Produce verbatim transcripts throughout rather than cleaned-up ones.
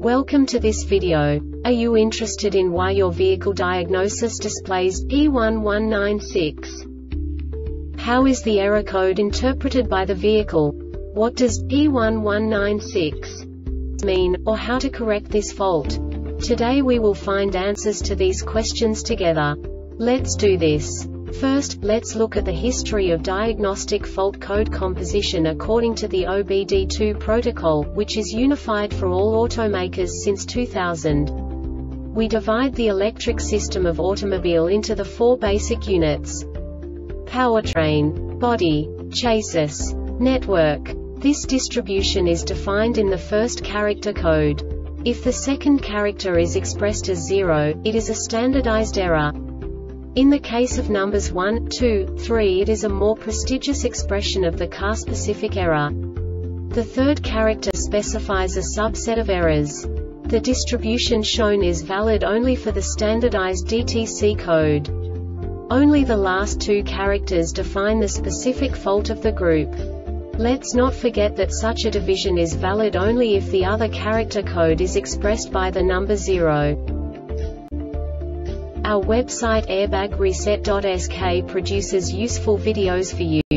Welcome to this video. Are you interested in why your vehicle diagnosis displays P one one nine six? How is the error code interpreted by the vehicle? What does P one one nine six mean, or how to correct this fault? Today we will find answers to these questions together. Let's do this. First, let's look at the history of diagnostic fault code composition according to the O B D two protocol, which is unified for all automakers since two thousand. We divide the electric system of automobile into the four basic units: powertrain, body, chassis, network. This distribution is defined in the first character code. If the second character is expressed as zero, it is a standardized error. In the case of numbers one, two, three, it is a more prestigious expression of the car-specific error. The third character specifies a subset of errors. The distribution shown is valid only for the standardized D T C code. Only the last two characters define the specific fault of the group. Let's not forget that such a division is valid only if the other character code is expressed by the number zero. Our website airbag reset dot S K produces useful videos for you.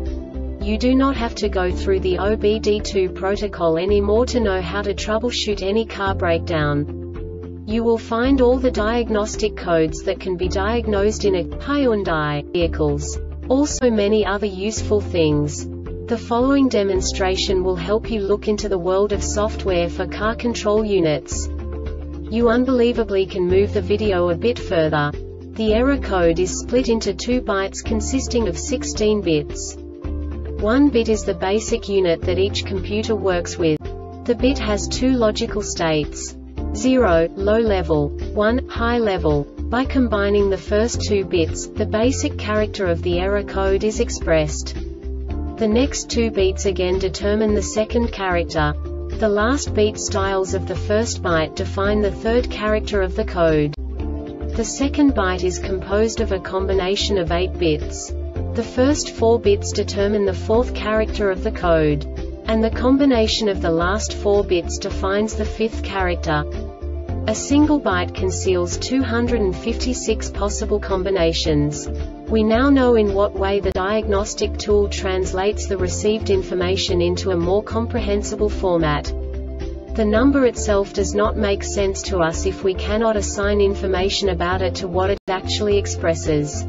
You do not have to go through the O B D two protocol anymore to know how to troubleshoot any car breakdown. You will find all the diagnostic codes that can be diagnosed in a Hyundai vehicles. Also many other useful things. The following demonstration will help you look into the world of software for car control units. You unbelievably can move the video a bit further. The error code is split into two bytes consisting of sixteen bits. One bit is the basic unit that each computer works with. The bit has two logical states: zero, low level, one, high level. By combining the first two bits, the basic character of the error code is expressed. The next two beats again determine the second character. The last beat styles of the first byte define the third character of the code. The second byte is composed of a combination of eight bits. The first four bits determine the fourth character of the code. And the combination of the last four bits defines the fifth character. A single byte conceals two hundred fifty-six possible combinations. We now know in what way the diagnostic tool translates the received information into a more comprehensible format. The number itself does not make sense to us if we cannot assign information about it to what it actually expresses.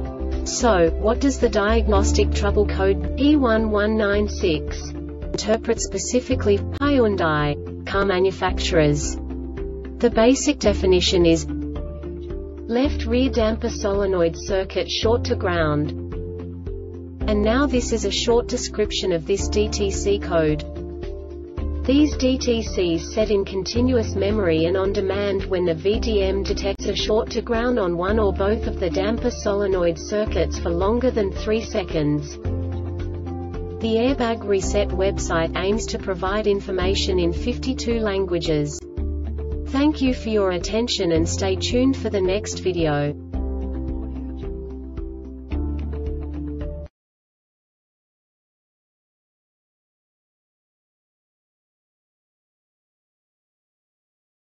So, what does the diagnostic trouble code P one one nine six interpret specifically for Hyundai car manufacturers? The basic definition is left rear damper solenoid circuit short to ground. And now this is a short description of this D T C code. These D T Cs set in continuous memory and on demand when the V D M detects a short to ground on one or both of the damper solenoid circuits for longer than three seconds. The Airbag Reset website aims to provide information in fifty-two languages. Thank you for your attention and stay tuned for the next video.